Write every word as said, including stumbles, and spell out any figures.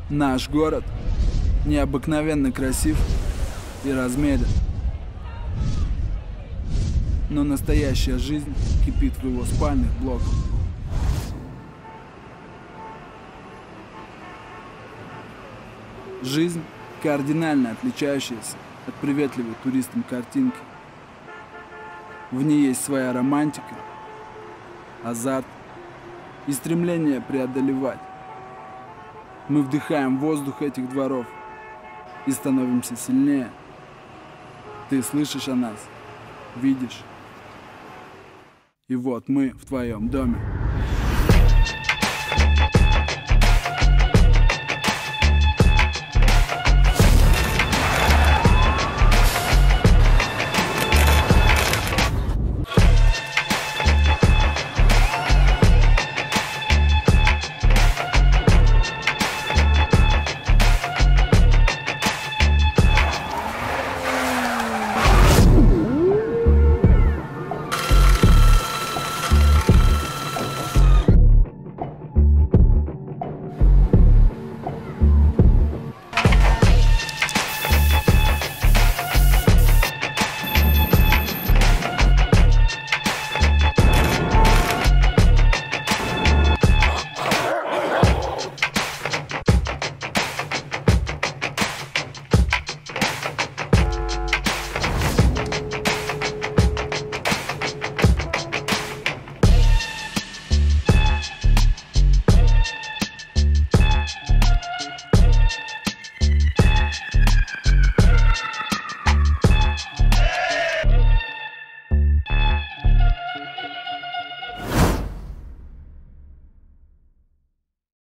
Наш город необыкновенно красив и размерен, но настоящая жизнь кипит в его спальных блоках. Жизнь, кардинально отличающаяся от приветливой туристам картинки. В ней есть своя романтика, азарт и стремление преодолевать. Мы вдыхаем воздух этих дворов и становимся сильнее. Ты слышишь о нас, видишь. И вот мы в твоем доме.